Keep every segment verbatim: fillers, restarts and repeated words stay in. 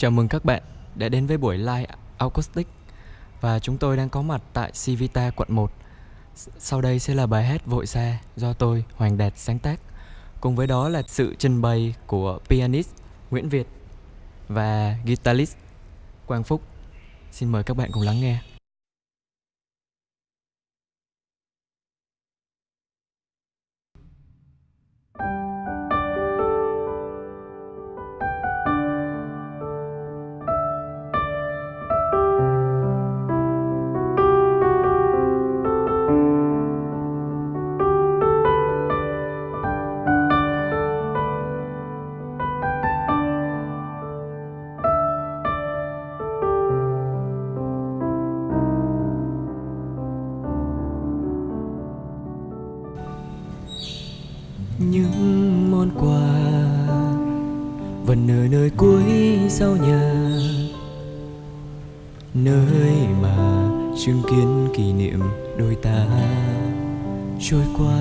Chào mừng các bạn đã đến với buổi live acoustic. Và chúng tôi đang có mặt tại Civita quận một. Sau đây sẽ là bài hát Vội Xa do tôi, Hoàng Đạt sáng tác. Cùng với đó là sự trình bày của pianist Nguyễn Việt và guitarist Quang Phúc. Xin mời các bạn cùng lắng nghe. Những món quà vẫn nơi nơi cuối sau nhà, nơi mà chứng kiến kỷ niệm đôi ta trôi qua.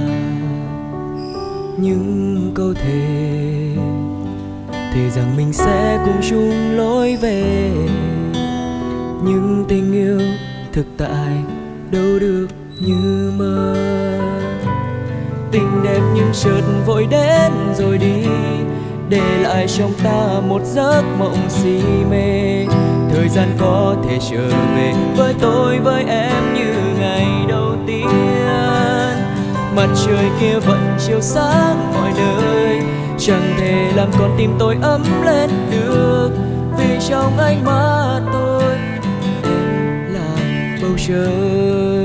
Những câu thề thề rằng mình sẽ cùng chung lối về, nhưng tình yêu thực tại đâu được như mơ. Tình đẹp nhưng chợt vội đến rồi đi, để lại trong ta một giấc mộng si mê. Thời gian có thể trở về với tôi với em như ngày đầu tiên. Mặt trời kia vẫn chiếu sáng mọi nơi, chẳng thể làm con tim tôi ấm lên được, vì trong ánh mắt tôi em là bầu trời.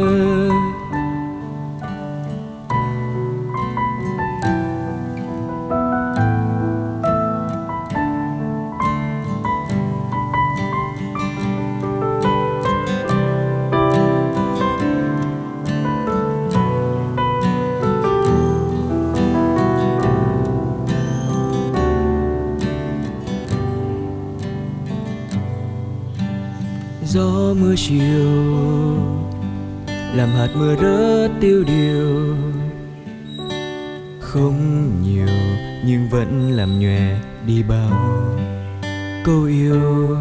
Gió mưa chiều làm hạt mưa rớt tiêu điều, không nhiều nhưng vẫn làm nhòe đi bao câu yêu.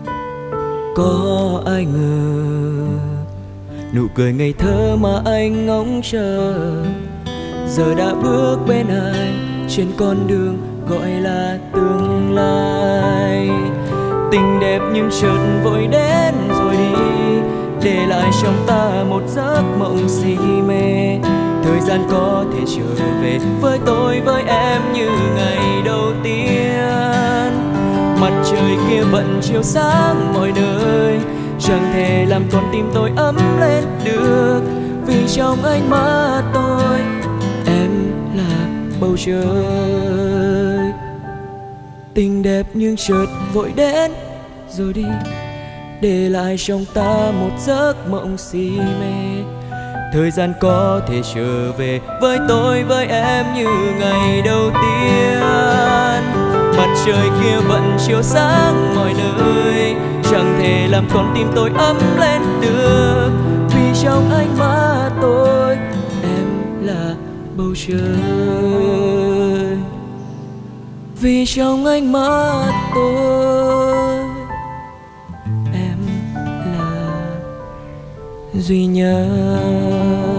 Có ai ngờ nụ cười ngây thơ mà anh ngóng chờ giờ đã bước bên ai trên con đường gọi là tương lai. Tình đẹp nhưng chợt vội đến rồi đi, để lại trong ta một giấc mộng si mê. Thời gian có thể trở về với tôi với em như ngày đầu tiên. Mặt trời kia vẫn chiếu sáng mọi nơi, chẳng thể làm con tim tôi ấm lên được, vì trong ánh mắt tôi em là bầu trời. Tình đẹp nhưng chợt vội đến rồi đi, để lại trong ta một giấc mộng si mê. Thời gian có thể trở về với tôi với em như ngày đầu tiên. Mặt trời kia vẫn chiếu sáng mọi nơi, chẳng thể làm con tim tôi ấm lên được, vì trong ánh mắt tôi em là bầu trời. Vì trong ánh mắt tôi em là duy nhất.